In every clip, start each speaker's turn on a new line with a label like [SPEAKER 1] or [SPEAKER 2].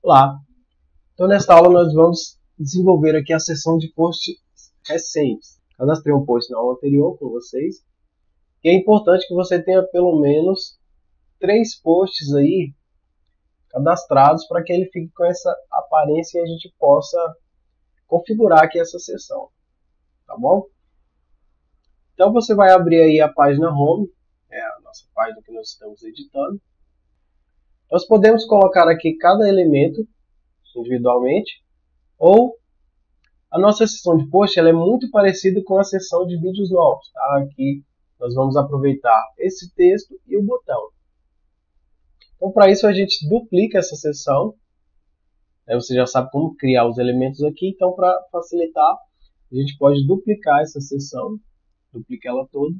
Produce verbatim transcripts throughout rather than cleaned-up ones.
[SPEAKER 1] Olá! Então, nesta aula, nós vamos desenvolver aqui a seção de posts recentes. Cadastrei um post na aula anterior com vocês. E é importante que você tenha pelo menos três posts aí cadastrados para que ele fique com essa aparência e a gente possa configurar aqui essa seção. Tá bom? Então, você vai abrir aí a página Home, é a nossa página que nós estamos editando. Nós podemos colocar aqui cada elemento individualmente, ou a nossa seção de post ela é muito parecida com a seção de vídeos novos. Tá? Aqui nós vamos aproveitar esse texto e o botão. Então, para isso, a gente duplica essa seção. Você já sabe como criar os elementos aqui. Então, para facilitar, a gente pode duplicar essa seção. Duplica ela toda.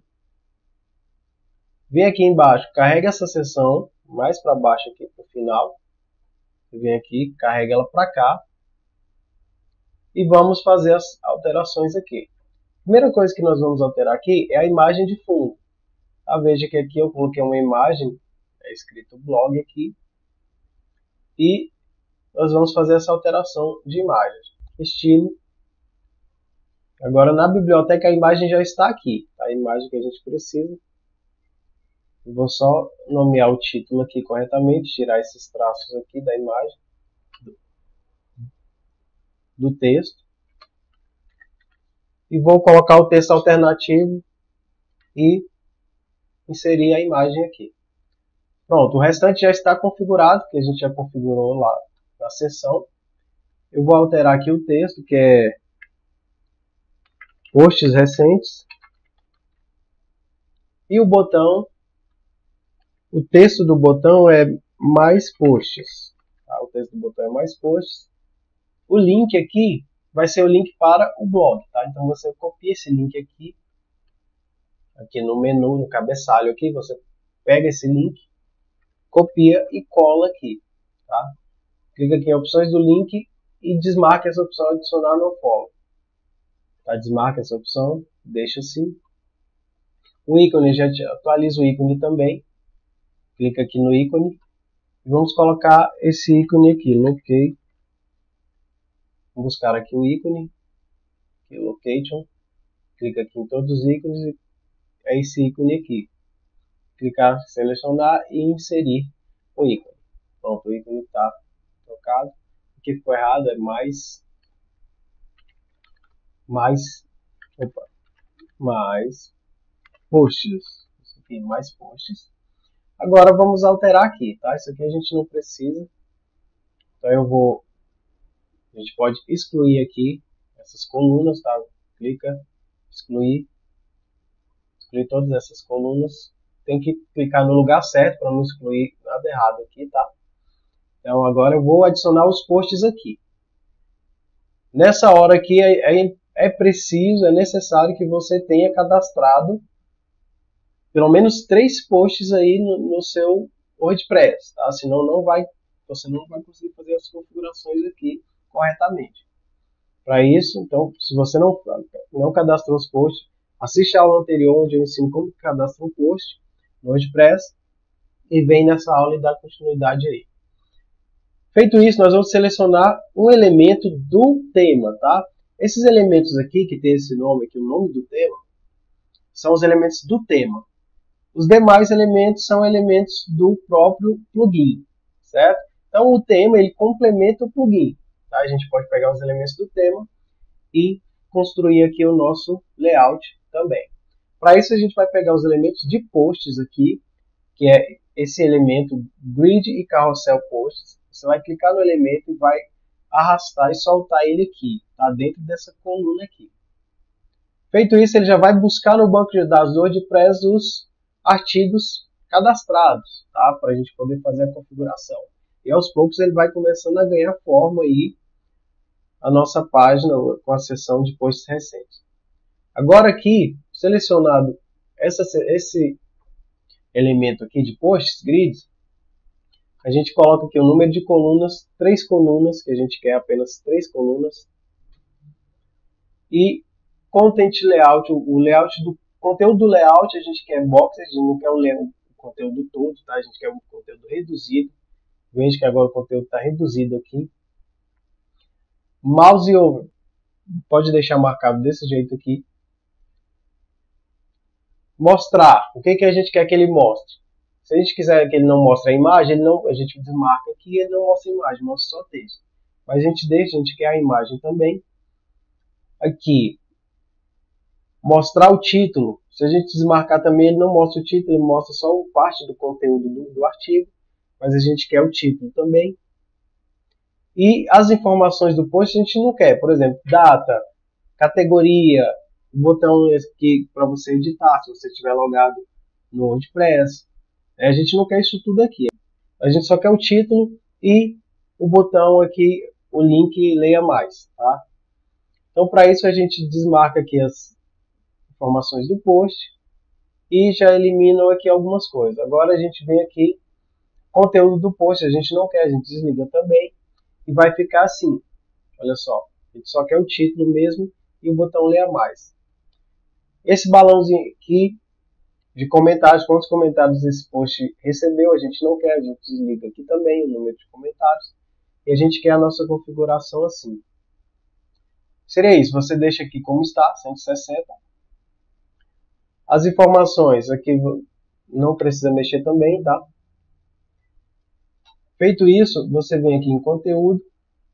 [SPEAKER 1] Vem aqui embaixo, carrega essa seção mais para baixo aqui para o final. Vem aqui, carrega ela para cá. E vamos fazer as alterações aqui. A primeira coisa que nós vamos alterar aqui é a imagem de fundo. Tá? Veja que aqui eu coloquei uma imagem, é escrito blog aqui. E nós vamos fazer essa alteração de imagem. Estilo. Agora na biblioteca a imagem já está aqui. Tá? A imagem que a gente precisa. Eu vou só nomear o título aqui corretamente, tirar esses traços aqui da imagem, do, do texto. E vou colocar o texto alternativo e inserir a imagem aqui. Pronto, o restante já está configurado, que a gente já configurou lá na seção. Eu vou alterar aqui o texto, que é posts recentes. E o botão, o texto do botão é mais posts. Tá? O texto do botão é mais posts. O link aqui vai ser o link para o blog. Tá? Então você copia esse link aqui. Aqui no menu, no cabeçalho aqui, você pega esse link, copia e cola aqui. Tá? Clica aqui em opções do link e desmarca essa opção adicionar no follow. Tá? Desmarca essa opção, deixa assim. O ícone, já atualiza o ícone também. Clica aqui no ícone e vamos colocar esse ícone aqui, locate. Vamos buscar aqui o ícone, aqui, location. Clica aqui em todos os ícones e é esse ícone aqui. Clicar, selecionar e inserir o ícone. Pronto, o ícone está trocado. O que ficou errado é mais, mais, opa, mais posts. Isso aqui, mais posts. Agora vamos alterar aqui, tá? Isso aqui a gente não precisa. Então eu vou, a gente pode excluir aqui essas colunas, tá? Clica, excluir. Excluir todas essas colunas. Tem que clicar no lugar certo para não excluir nada errado aqui, tá? Então agora eu vou adicionar os posts aqui. Nessa hora aqui é, é, é preciso, é necessário que você tenha cadastrado pelo menos três posts aí no, no seu WordPress, tá? Senão não vai, você não vai conseguir fazer as configurações aqui corretamente. Para isso, então, se você não, não cadastrou os posts, assiste a aula anterior onde eu ensino como cadastrar um post no WordPress e vem nessa aula e dá continuidade aí. Feito isso, nós vamos selecionar um elemento do tema, tá? Esses elementos aqui, que tem esse nome aqui, o nome do tema, são os elementos do tema. Os demais elementos são elementos do próprio plugin, certo? Então, o tema, ele complementa o plugin. Tá? A gente pode pegar os elementos do tema e construir aqui o nosso layout também. Para isso, a gente vai pegar os elementos de posts aqui, que é esse elemento grid e carrossel posts. Você vai clicar no elemento e vai arrastar e soltar ele aqui, tá? Dentro dessa coluna aqui. Feito isso, ele já vai buscar no banco de dados do WordPress os artigos cadastrados, tá? Para a gente poder fazer a configuração. E aos poucos ele vai começando a ganhar forma aí a nossa página com a seção de posts recentes. Agora aqui, selecionado essa, esse elemento aqui de posts, grids, a gente coloca aqui o número de colunas, três colunas, que a gente quer apenas três colunas. E content layout, o layout do conteúdo do layout, a gente quer boxes, a gente não quer o, o conteúdo todo, tá? A gente quer um conteúdo reduzido. Veja que agora o conteúdo está reduzido aqui. Mouse over. Pode deixar marcado desse jeito aqui. Mostrar. O que, que a gente quer que ele mostre? Se a gente quiser que ele não mostre a imagem, ele não, a gente desmarca aqui e ele não mostra a imagem, mostra só texto. Mas a gente deixa, a gente quer a imagem também. Aqui. Mostrar o título. Se a gente desmarcar também, ele não mostra o título, ele mostra só parte do conteúdo do, do artigo. Mas a gente quer o título também. E as informações do post a gente não quer. Por exemplo, data, categoria, o botão aqui para você editar, se você estiver logado no WordPress. A gente não quer isso tudo aqui. A gente só quer o título e o botão aqui, o link Leia Mais. Tá? Então, para isso, a gente desmarca aqui as informações do post e já elimina aqui algumas coisas. Agora a gente vem aqui, conteúdo do post, a gente não quer, a gente desliga também. E vai ficar assim, olha só, a gente só quer o título mesmo e o botão Leia Mais. Esse balãozinho aqui de comentários, quantos comentários esse post recebeu, a gente não quer, a gente desliga aqui também o número de comentários. E a gente quer a nossa configuração assim. Seria isso, você deixa aqui como está, cento e sessenta. As informações aqui não precisa mexer também, tá? Feito isso, você vem aqui em conteúdo,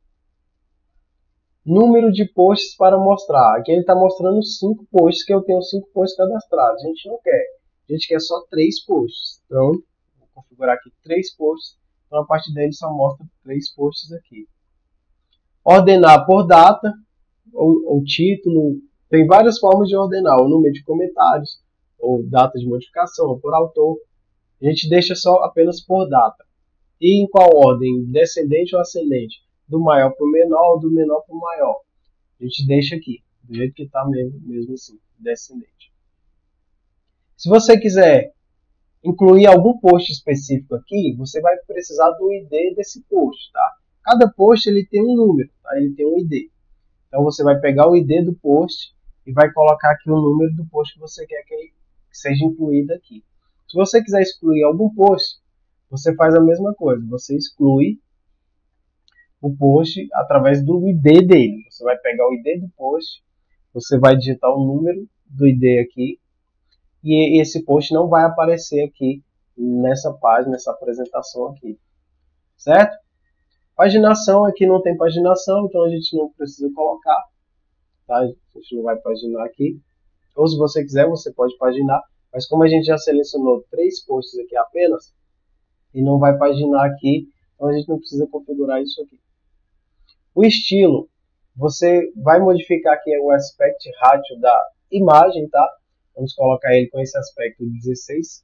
[SPEAKER 1] número de posts para mostrar. Aqui ele está mostrando cinco posts, que eu tenho cinco posts cadastrados. A gente não quer, a gente quer só três posts. Então, vou configurar aqui três posts. Então, a partir dele só mostra três posts aqui. Ordenar por data, ou, ou título. Tem várias formas de ordenar, o número de comentários, ou data de modificação, ou por autor. A gente deixa só apenas por data. E em qual ordem? Descendente ou ascendente? Do maior para o menor ou do menor para o maior? A gente deixa aqui, do jeito que está mesmo, mesmo assim, descendente. Se você quiser incluir algum post específico aqui, você vai precisar do I D desse post, tá? Cada post ele tem um número, tá? Ele tem um I D. Então você vai pegar o I D do post e vai colocar aqui o número do post que você quer que seja incluído aqui. Se você quiser excluir algum post, você faz a mesma coisa. Você exclui o post através do I D dele. Você vai pegar o I D do post, você vai digitar o número do I D aqui, e esse post não vai aparecer aqui nessa página, nessa apresentação aqui. Certo? Paginação, aqui não tem paginação, então a gente não precisa colocar. Tá? A gente não vai paginar aqui. Ou se você quiser, você pode paginar. Mas como a gente já selecionou três posts aqui apenas, e não vai paginar aqui, então a gente não precisa configurar isso aqui. O estilo, você vai modificar aqui o aspect ratio da imagem, tá? Vamos colocar ele com esse aspecto dezesseis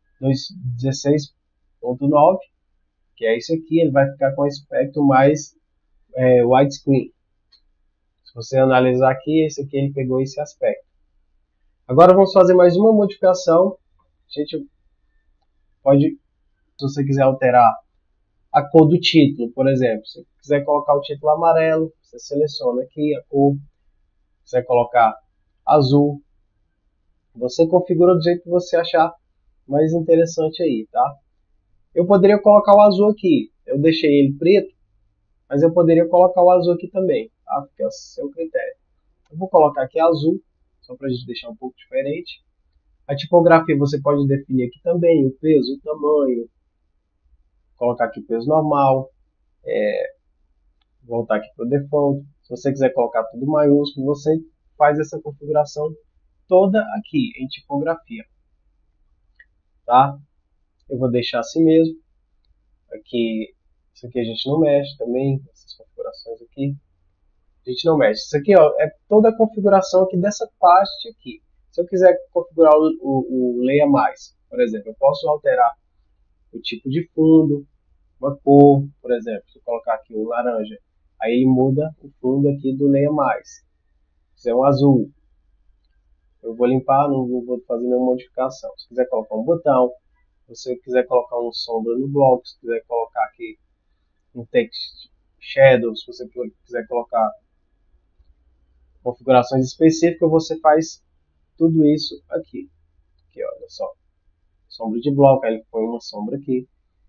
[SPEAKER 1] ponto nove, que é esse aqui, ele vai ficar com aspecto mais é, widescreen. Se você analisar aqui, esse aqui ele pegou esse aspecto. Agora vamos fazer mais uma modificação. A gente pode, se você quiser alterar a cor do título, por exemplo, se você quiser colocar o título amarelo, você seleciona aqui a cor. Se quiser colocar azul, você configura do jeito que você achar mais interessante aí, tá? Eu poderia colocar o azul aqui, eu deixei ele preto, mas eu poderia colocar o azul aqui também, tá? Fica a seu critério. Eu vou colocar aqui azul, só para a gente deixar um pouco diferente. A tipografia você pode definir aqui também, o peso, o tamanho, colocar aqui peso normal, é, voltar aqui para o default. Se você quiser colocar tudo maiúsculo, você faz essa configuração toda aqui em tipografia, tá? Eu vou deixar assim mesmo. Aqui, isso aqui a gente não mexe também, essas configurações aqui, a gente não mexe. Isso aqui, ó, é toda a configuração aqui dessa parte aqui. Se eu quiser configurar o, o, o Leia Mais, por exemplo, eu posso alterar o tipo de fundo, uma cor, por exemplo, se eu colocar aqui o laranja, aí ele muda o fundo aqui do Leia Mais. Se é um azul, eu vou limpar, não vou fazer nenhuma modificação. Se quiser colocar um botão, se você quiser colocar um sombra no bloco, se quiser colocar aqui um text shadow, se você quiser colocar configurações específicas, você faz tudo isso aqui. Aqui, olha só. Sombra de bloco, aí ele põe uma sombra aqui.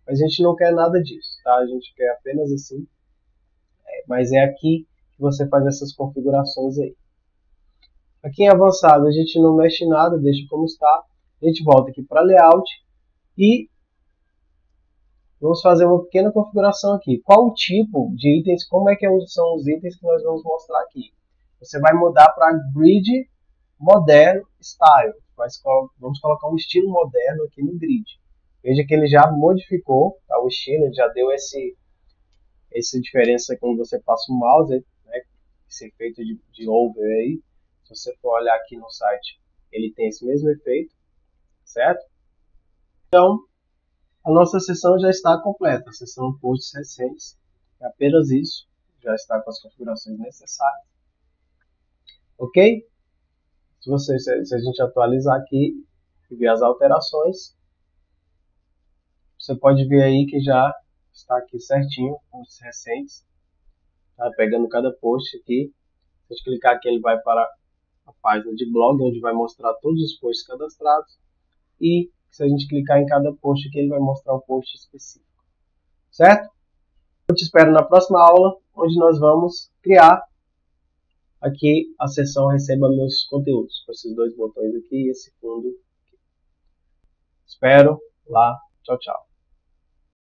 [SPEAKER 1] Mas a gente não quer nada disso, tá? A gente quer apenas assim. É, mas é aqui que você faz essas configurações aí. Aqui em avançado a gente não mexe em nada, deixa como está. A gente volta aqui para layout e vamos fazer uma pequena configuração aqui. Qual o tipo de itens, como é que são os itens que nós vamos mostrar aqui? Você vai mudar para Grid Moderno Style. Vamos colocar um estilo moderno aqui no grid. Veja que ele já modificou, tá, o estilo, ele já deu esse, essa diferença quando você passa o mouse, né, esse efeito de, de over aí. Se você for olhar aqui no site, ele tem esse mesmo efeito, certo? Então, a nossa sessão já está completa, a sessão posts recentes, é apenas isso, já está com as configurações necessárias. Ok? Se, você, se a gente atualizar aqui e ver as alterações, você pode ver aí que já está aqui certinho, posts recentes, tá? Pegando cada post aqui. Se a gente clicar aqui, ele vai para a página de blog, onde vai mostrar todos os posts cadastrados. E se a gente clicar em cada post aqui, ele vai mostrar um post específico. Certo? Eu te espero na próxima aula, onde nós vamos criar aqui a seção Receba Meus Conteúdos, com esses dois botões aqui e esse fundo aqui. Espero lá. Tchau, tchau.